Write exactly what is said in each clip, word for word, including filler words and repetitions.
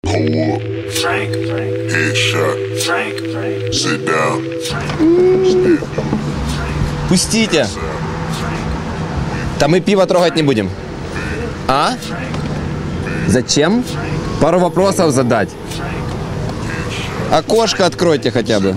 Пустите. Там мы пиво трогать не будем. А? Зачем? Пару вопросов задать. Окошко откройте хотя бы.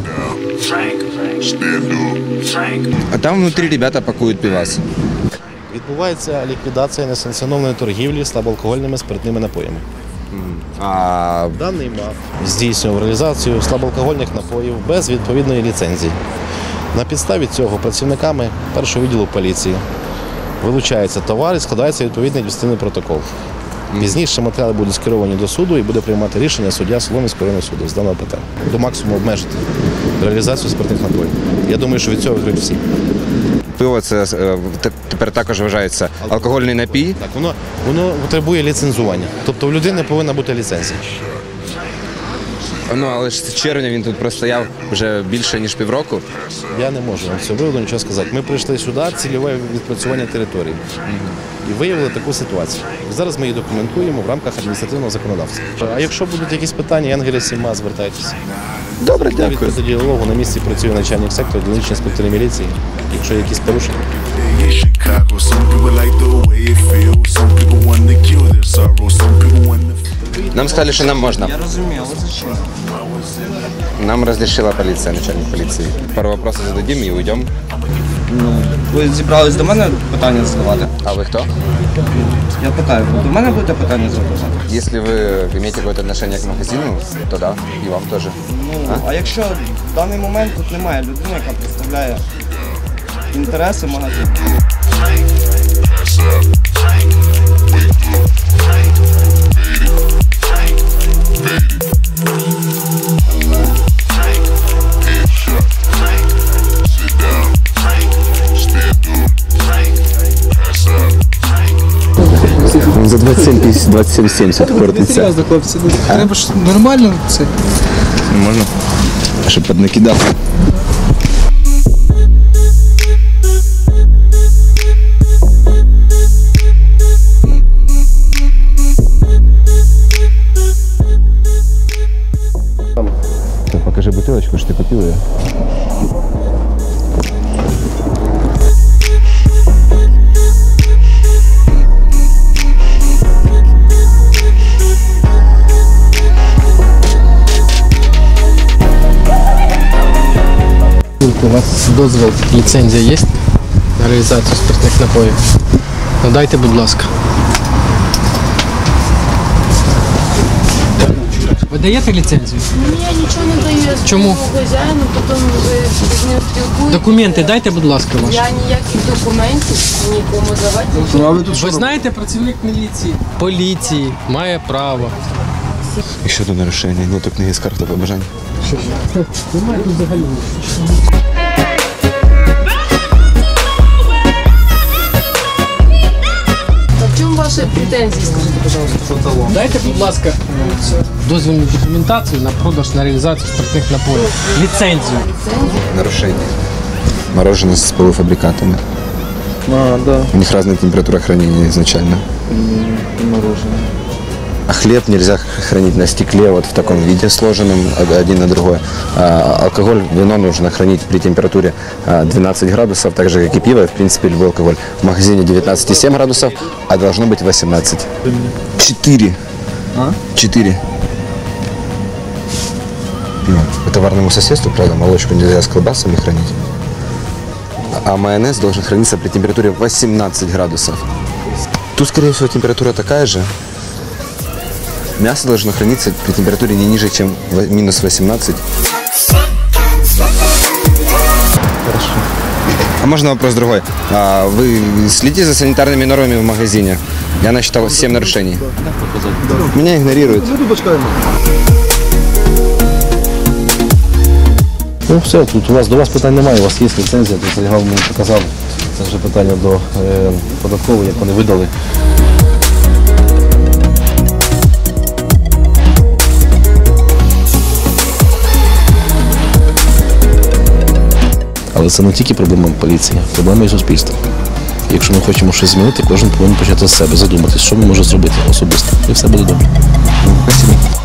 А там внутри ребята пакуют пивас. Відбувається ліквідація несанкціонованої торгівлі слабоалкогольними спиртними напоями. А... Даний МАФ здійснював реалізацію слабоалкогольних напоїв без відповідної ліцензії. На підставі цього працівниками першого відділу поліції вилучається товар і складається відповідний адміністративний протокол. Пізніше матеріали будуть скеровані до суду і буде приймати рішення суддя Солом'янського районного суду з даного питання. До максимуму обмежити реалізацію спиртних напоїв. Я думаю, що від цього виграють всі. Пиво це тепер також вважається алкогольний напій. Так, воно, воно потребує ліцензування. Тобто у людини повинна бути ліцензія. Ну, але ж з червня він тут простояв вже більше, ніж півроку. Я не можу вам з цього приводу нічого сказати. Ми прийшли сюди, цільове відпрацювання території. І виявили таку ситуацію. Зараз ми її документуємо в рамках адміністративного законодавства. А якщо будуть якісь питання, Янгеля Сіма, звертайтеся. Добре, дякую. Від діалогу на місці працює начальник сектору, дільничні інспектори міліції. Якщо є якісь порушення. Нам сказали, що нам можна. Я розумію, але зачем? Нам розрішила поліція, начальник поліції. Пару вопросів зададим і уйдемо. Ну, ви зібрались до мене питання задавати? А ви хто? Я питаю, ви до мене будете питання задавати? Якщо ви маєте якесь отношение к магазину, то да, і вам теж. Ну, а? а якщо в даний момент тут немає людини, яка представляє інтереси магазину? За двадцять сім сімдесят крутиться. Серйозно, хлопці, треба ж нормально це. Можна? Щоб піднакидав. Покажи бутылочку, что ты купил ее. У вас дозвіл, ліцензія є на реалізацію спиртних напоїв? Надайте, будь ласка. Ви даєте ліцензію? Ні, я нічого не даю. Я Чому? хазяїну, потім ви з ним спілкуєтесь. Документи дайте, будь ласка, ваші. Я ніяких документів нікому давати не буду. Ви знаєте, працівник міліції, поліції має право. Еще одно нарушение. Нету книги с карты побажань. Немає тут взагалі. А в чому ваші претензії, скажіть, пожалуйста? Дайте, будь ласка, дозвільну документацію на продаж, на реалізацію спиртних напоїв. Ліцензію. Нарушение. Мороженое с полуфабрикатами. А, да, У них разная температура хранения изначально. мороженое. А хлеб нельзя хранить на стекле, вот в таком виде, сложенном один на другой. А алкоголь, вино нужно хранить при температуре двенадцать градусов, так же, как и пиво, в принципе, любой алкоголь. В магазине девятнадцать и семь градусов, а должно быть восемнадцать. четыре. А? четыре. Ну, по товарному соседству, правда, молочку нельзя с колбасами хранить. А майонез должен храниться при температуре восемнадцать градусов. Тут, скорее всего, температура такая же. Мясо должно храниться при температуре не ниже, чем минус восемнадцать. Хорошо. А можно вопрос другой? А вы следите за санитарными нормами в магазине? Я насчитал семь нарушений. Меня игнорируют. Ну все, тут у вас до вас питань немає, у вас є ліцензія, то Сергій мені показав. Це вже питання до е, податкової, як вони видали. Але це не тільки проблема поліції, проблема і суспільства. Якщо ми хочемо щось змінити, кожен повинен почати з себе, задуматись, що ми можемо зробити особисто. І все буде добре. Спасибо.